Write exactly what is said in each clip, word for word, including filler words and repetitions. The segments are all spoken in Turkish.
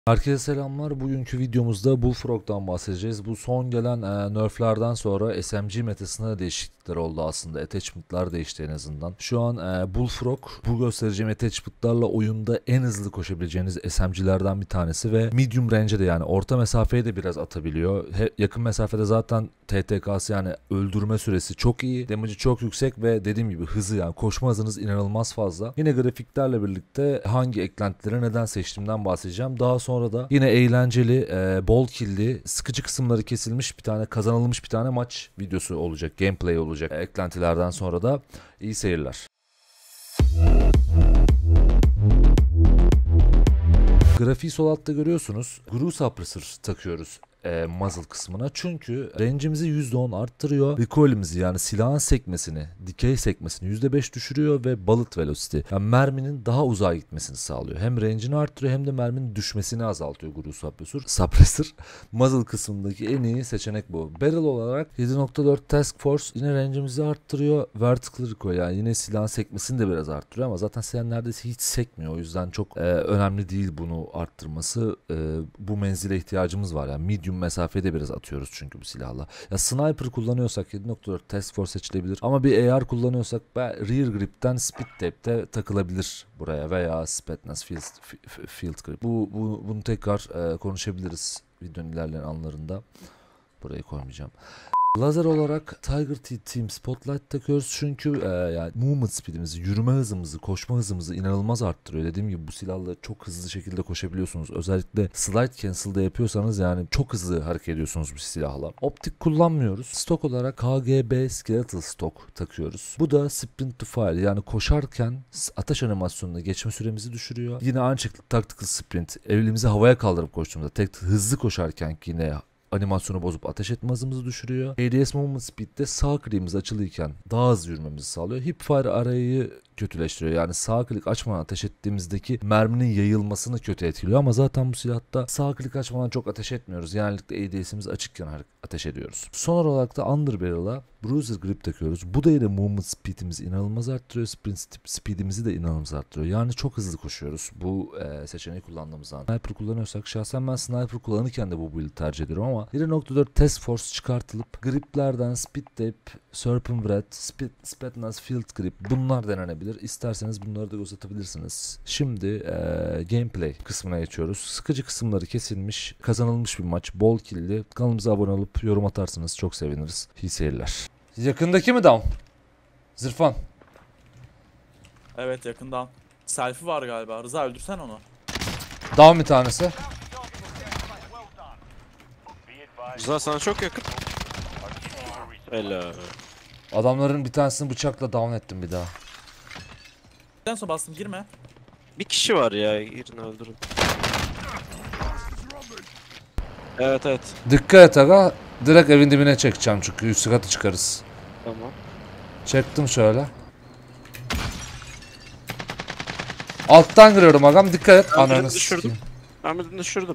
Herkese selamlar. Bugünkü videomuzda Bullfrog'dan bahsedeceğiz. Bu son gelen e, nerflerden sonra S M G metasına değişiklikler oldu aslında. Attachment'lar değişti en azından. Şu an e, Bullfrog bu göstereceğim attachment'larla oyunda en hızlı koşabileceğiniz S M G'lerden bir tanesi ve medium range'e de yani orta mesafeye de biraz atabiliyor. He, yakın mesafede zaten T T K'sı yani öldürme süresi çok iyi. Damage'i çok yüksek ve dediğim gibi hızı yani koşma hızınız inanılmaz fazla. Yine grafiklerle birlikte hangi eklentileri neden seçtiğimden bahsedeceğim. Daha sonra Sonra da yine eğlenceli, e, bol kill'li, sıkıcı kısımları kesilmiş bir tane, kazanılmış bir tane maç videosu olacak, gameplay olacak. Eklentilerden sonra da iyi seyirler. Grafiği sol altta görüyorsunuz. Groove Suppressor takıyoruz E, muzzle kısmına. Çünkü range'imizi yüzde on arttırıyor. Recoil'imizi yani silahın sekmesini, dikey sekmesini yüzde beş düşürüyor ve bullet velocity yani merminin daha uzağa gitmesini sağlıyor. Hem range'ini arttırıyor hem de merminin düşmesini azaltıyor Groove Suppressor. Suppressor muzzle kısmındaki en iyi seçenek bu. Barrel olarak yedi nokta dört Task Force yine range'imizi arttırıyor. Vertical recoil yani yine silahın sekmesini de biraz arttırıyor ama zaten silah neredeyse hiç sekmiyor. O yüzden çok e, önemli değil bunu arttırması. E, bu menzile ihtiyacımız var yani medium mesafede biraz atıyoruz çünkü bu silahla. Ya sniper kullanıyorsak yedi nokta dört Task Force seçilebilir ama bir A R kullanıyorsak rear grip'ten speed tape'te takılabilir buraya veya Spetsnaz field, field grip. Bu, bu bunu tekrar e, konuşabiliriz videonun ilerleyen anlarında. Burayı koymayacağım. Lazer olarak Tiger Team Spotlight takıyoruz çünkü e, yani movement speedimizi, yürüme hızımızı, koşma hızımızı inanılmaz arttırıyor. Dediğim gibi bu silahla çok hızlı şekilde koşabiliyorsunuz. Özellikle slide cancel'da yapıyorsanız yani çok hızlı hareket ediyorsunuz bu silahla. Optik kullanmıyoruz. Stok olarak K G B Skeletal Stock takıyoruz. Bu da Sprint to Fire yani koşarken ateş animasyonuna geçme süremizi düşürüyor. Yine aynı şekilde Tactical Sprint elimizi havaya kaldırıp koştuğumuzda tek hızlı koşarken yine animasyonu bozup ateş etme hızımızı düşürüyor. A D S Movement Speed'de sağ kliğimiz açılıyken daha hızlı yürümemizi sağlıyor. Hipfire arayı kötüleştiriyor. Yani sağ klik açmadan ateş ettiğimizdeki merminin yayılmasını kötü etkiliyor ama zaten bu silahta sağ klik açmadan çok ateş etmiyoruz. Genellikle A D S'imiz açıkken ateş ediyoruz. Son olarak da Underbarrel'a Bruiser Grip takıyoruz. Bu da yine movement speed'imizi inanılmaz arttırıyor. Sprint speed'imizi de inanılmaz arttırıyor. Yani çok hızlı koşuyoruz bu e, seçeneği kullandığımız an. Sniper kullanıyorsak şahsen ben sniper kullanırken de bu build tercih ediyorum ama yedi nokta dört Task Force çıkartılıp griplerden Speed Tape, Serpent Breath, Spetsnaz Field Grip bunlar denenebilir. İsterseniz bunları da uzatabilirsiniz. Şimdi e, gameplay kısmına geçiyoruz. Sıkıcı kısımları kesilmiş, kazanılmış bir maç. Bol kill'li. Kanalımıza abone olup yorum atarsanız çok seviniriz. İyi seyirler. Yakındaki mi down? Zırfan. Evet yakından. Selfie var galiba. Rıza öldürsen onu. Down bir tanesi. Rıza sana çok yakın. Helal. Adamların bir tanesini bıçakla down ettim bir daha. En son bastım girme. Bir kişi var ya, girin öldürün. Evet evet. Dikkat et aga. Direkt evin dibine çekeceğim çünkü üst katı çıkarız. Tamam. Çektim şöyle. Alttan giriyorum agam, dikkat et. Ben birini Ananı düşürdüm. sikeyim. Ben birini düşürdüm.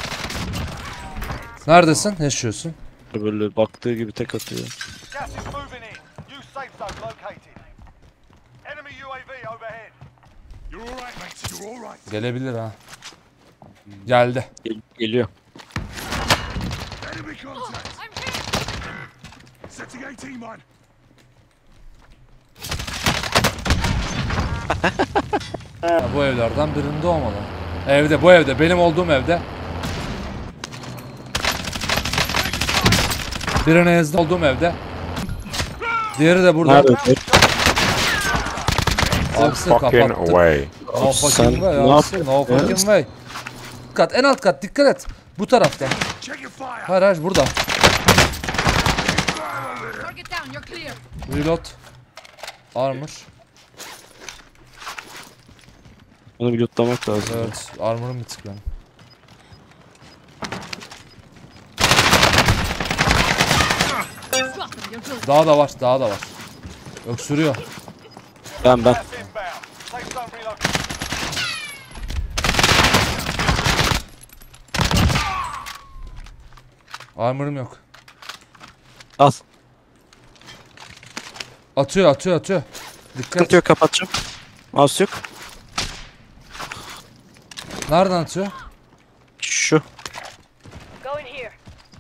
Neredesin? Yaşıyorsun. Böyle baktığı gibi tek atıyor. Gas is moving in. New safe zone located. Enemy U A V overhead. You're all right, mate. You're all right. Gelebilir ha. Geldi. Gel geliyor. Enemy contact. Setting AT mine. Ha, bu evlerden birinde olmalı. Evde, bu evde, benim olduğum evde. Birine ezdi olduğum evde. Diğeri de burada. Nerede? Abisi Fucking kapattık. away. No Sen fucking way ne abisi. yapıyorsun? No fucking Evet. way. Kat, en alt kat, dikkat et. Bu tarafta. Check your fire. Hayır hayır, burada. Target down, you're clear. Reload. Armor. Bunu bir lootlamak lazım. Evet, armor'ım bitik benim. Drop them, you're good. Daha da var, daha da var. Öksürüyor. Ben ben. Gas inbound. Safe zone relocated. Armor'ım yok. Al. Atıyor, atıyor, atıyor. Dikkat. Sıkıntı yok, kapatacağım. Mouse yok. Nereden atıyor? Şu. Go in here.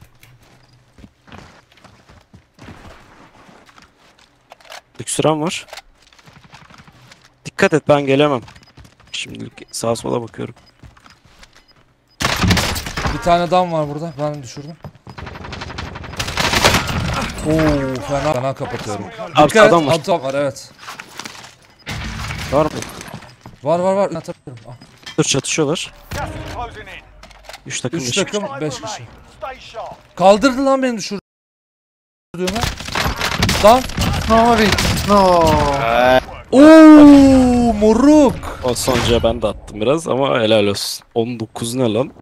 Süren var. Dikkat et, ben gelemem. Şimdilik sağa sola bakıyorum. Bir tane dam var burada. Ben düşürdüm. Oo, fena fena kapatıyorum. Abi, Dikkat et, adam var. adam var evet. Var mı? Var var var. Atarım. Ah. Dur, çatışıyorlar. Gas is closing in. üç takım Üç geçiyor. takım Five beş remain. kişi. Stay sharp. Kaldırdı lan beni düşürdüğümü. Dam. No, Vic. No. Oo, moruk. O sonuncuya ben de attım biraz ama helal olsun. on dokuz ne lan?